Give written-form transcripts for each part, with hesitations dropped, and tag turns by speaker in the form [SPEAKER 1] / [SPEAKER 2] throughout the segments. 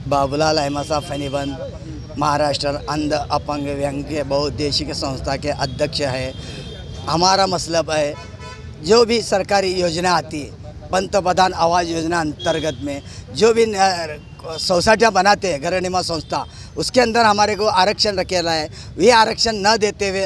[SPEAKER 1] बाबूलाल अहमद साहब फनीबंद महाराष्ट्र अंध अपंग व्यंग्य बहुउद्देशीय संस्था के अध्यक्ष है। हमारा मतलब है जो भी सरकारी योजना आती है पंतप्रधान आवास योजना अंतर्गत में जो भी सोसाइटियाँ बनाते हैं घरनिर्माण संस्था उसके अंदर हमारे को आरक्षण रखेला है। ये आरक्षण न देते हुए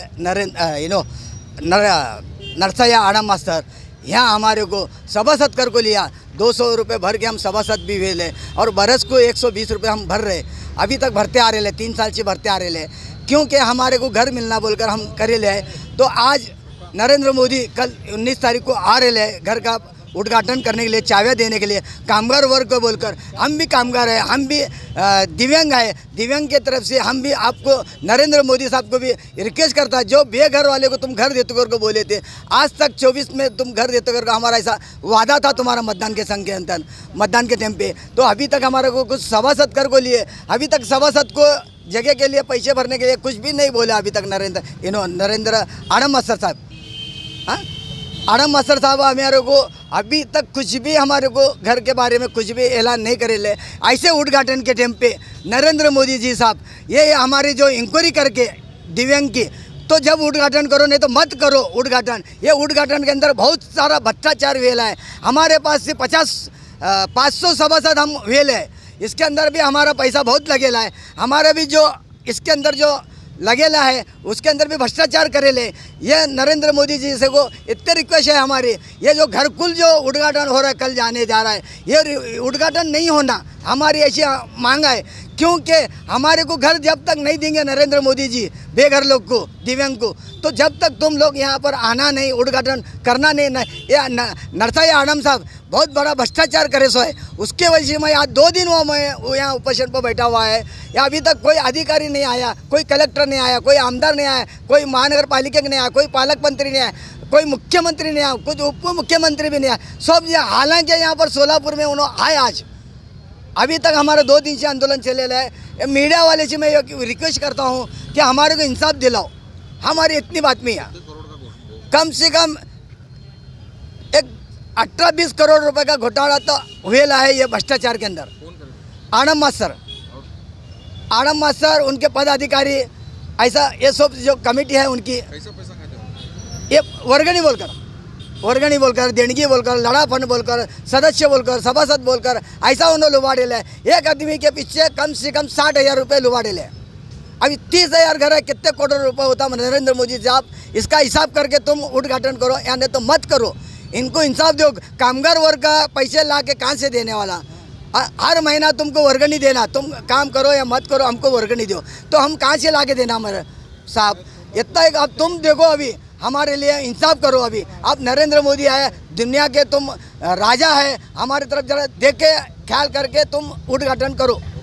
[SPEAKER 1] नरसैया आड़म मास्टर यहाँ हमारे को सभासद कर को लिया 200 रुपये भर के हम सभासद भी हुए और बरस को 120 रुपये हम भर रहे। अभी तक भरते आ रहे 3 साल से भरते आ रहे क्योंकि हमारे को घर मिलना बोलकर हम करे ले। तो आज नरेंद्र मोदी कल 19 तारीख को आ रहे घर का उद्घाटन करने के लिए चाबियाँ देने के लिए कामगार वर्ग को बोलकर हम भी कामगार है, हम भी दिव्यांग है, दिव्यांग के तरफ से हम भी आपको नरेंद्र मोदी साहब को भी रिक्वेस्ट करता है जो बेघर वाले को तुम घर देते करके बोले थे आज तक 24 में तुम घर देते करके हमारा ऐसा वादा था तुम्हारा मतदान के संघ के अंदर मतदान के टाइम पे। तो अभी तक हमारे को कुछ सभासद कर को लिए अभी तक सभासद को जगह के लिए पैसे भरने के लिए कुछ भी नहीं बोले अभी तक नरेंद्र आड़म मास्टर साहब। हाँ आड़म मास्टर साहब हमारे को अभी तक कुछ भी हमारे को घर के बारे में कुछ भी ऐलान नहीं करे ले। ऐसे उद्घाटन के टाइम पे नरेंद्र मोदी जी साहब ये हमारी जो इंक्वायरी करके दिव्यांग की तो जब उद्घाटन करो नहीं तो मत करो उद्घाटन। ये उद्घाटन के अंदर बहुत सारा भ्रष्टाचार वेला है। हमारे पास से 500 सभासद हम वेल है इसके अंदर भी हमारा पैसा बहुत लगेला है। हमारा भी जो इसके अंदर जो लगेला है उसके अंदर भी भ्रष्टाचार करेले। ये नरेंद्र मोदी जी से को इतने रिक्वेस्ट है हमारी ये जो घरकुल जो उद्घाटन हो रहा है कल जाने जा रहा है ये उद्घाटन नहीं होना हमारी ऐसी मांग है क्योंकि हमारे को घर जब तक नहीं देंगे नरेंद्र मोदी जी बेघर लोग को दिव्यांग को तो जब तक तुम लोग यहाँ पर आना नहीं उद्घाटन करना नहीं ये नरसैया आड़म साहब बहुत बड़ा भ्रष्टाचार करे सो है। उसके वजह से मैं आज 2 दिन हुआ मैं यहाँ उपोषण पर बैठा हुआ है। या अभी तक कोई अधिकारी नहीं आया, कोई कलेक्टर नहीं आया, कोई आमदार नहीं आया, कोई महानगर पालिका नहीं आया, कोई पालक मंत्री नहीं आया, कोई मुख्यमंत्री नहीं आया, कुछ उप मुख्यमंत्री भी नहीं आया। सब हालांकि यहाँ पर सोलापुर में उन्होंने आए आज अभी तक हमारा 2 दिन से आंदोलन चले रहा है। मीडिया वाले से मैं रिक्वेस्ट करता हूँ कि हमारे को इंसाफ दिलाओ। हमारी इतनी बात में है कम से कम एक 18-20 करोड़ रुपए का घोटाला तो हुएला है ये भ्रष्टाचार के अंदर। आड़म मास्टर उनके पदाधिकारी ऐसा ये सब जो कमेटी है उनकी ये वर्गणी बोलकर देणगी बोलकर लड़ा फंड बोलकर सदस्य बोलकर सभासद बोलकर ऐसा उन्होंने लुबाड़े ले। एक आदमी के पीछे कम से कम 60,000 रुपये लुबाड़े ले। अभी 30,000 घर है कितने करोड़ रुपए होता नरेंद्र मोदी साहब इसका हिसाब करके तुम उद्घाटन करो या नहीं तो मत करो। इनको इंसाफ दो। कामगार वर्ग का पैसे ला के कहाँ से देने वाला हर महीना तुमको वर्गणी देना तुम काम करो या मत करो हमको वर्गणी दो तो हम कहाँ से ला के देना हमारे साहब इतना एक अब तुम देखो अभी हमारे लिए इंसाफ करो। अभी आप नरेंद्र मोदी आए दुनिया के तुम राजा है हमारी तरफ जरा देख के ख्याल करके तुम उद्घाटन करो।